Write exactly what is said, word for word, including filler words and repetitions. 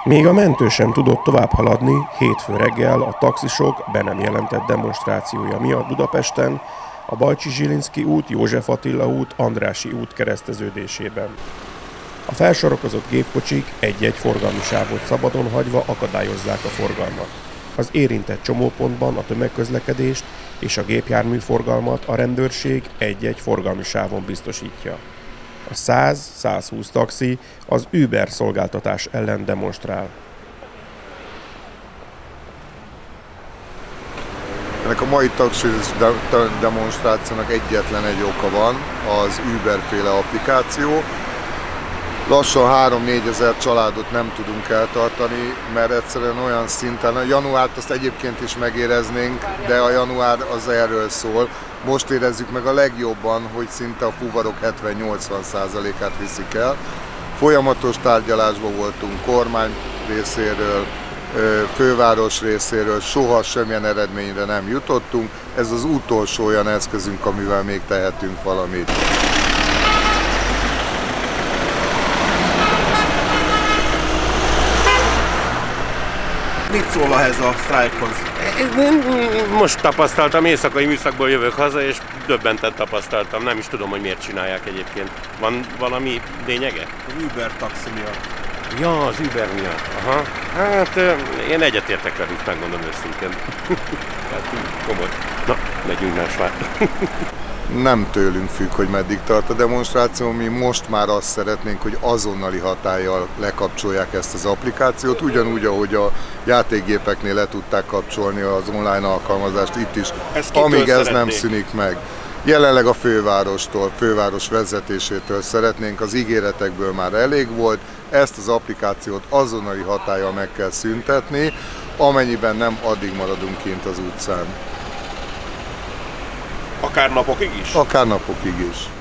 Még a mentő sem tudott tovább haladni hétfő reggel a taxisok be nem jelentett demonstrációja miatt Budapesten, a Bajcsy-Zsilinszky út, József Attila út, Andrássy út kereszteződésében. A felsorokozott gépkocsik egy-egy forgalmi sávot szabadon hagyva akadályozzák a forgalmat. Az érintett csomópontban a tömegközlekedést és a gépjárműforgalmat a rendőrség egy-egy forgalmi sávon biztosítja. A száz-százhúsz taxi az Uber szolgáltatás ellen demonstrál. Ennek a mai taxis demonstrációnak egyetlen egy oka van, az Uber-féle applikáció. Lassan három-négyezer családot nem tudunk eltartani, mert egyszerűen olyan szinten, a januárt azt egyébként is megéreznénk, de a január az erről szól. Most érezzük meg a legjobban, hogy szinte a fuvarok hetven-nyolcvan százalékát viszik el. Folyamatos tárgyalásban voltunk kormány részéről, főváros részéről, soha semmilyen eredményre nem jutottunk. Ez az utolsó olyan eszközünk, amivel még tehetünk valamit. Mit szól ehhez a sztrájkhoz? Most tapasztaltam, éjszakai műszakból jövök haza, és döbbenten tapasztaltam. Nem is tudom, hogy miért csinálják egyébként. Van valami lényege? Az Uber taxi miatt. Ja, az Uber miatt. Aha. Hát én egyetértek velük, megmondom őszintén. Hát komoly. Na, megyünk másvár. Nem tőlünk függ, hogy meddig tart a demonstráció, mi most már azt szeretnénk, hogy azonnali hatállyal lekapcsolják ezt az applikációt, ugyanúgy, ahogy a játékgépeknél le tudták kapcsolni az online alkalmazást itt is, amíg ez nem szűnik meg. Jelenleg a fővárostól, főváros vezetésétől szeretnénk, az ígéretekből már elég volt, ezt az applikációt azonnali hatállyal meg kell szüntetni, amennyiben nem, addig maradunk kint az utcán. Akár napokig is? Akár napokig is.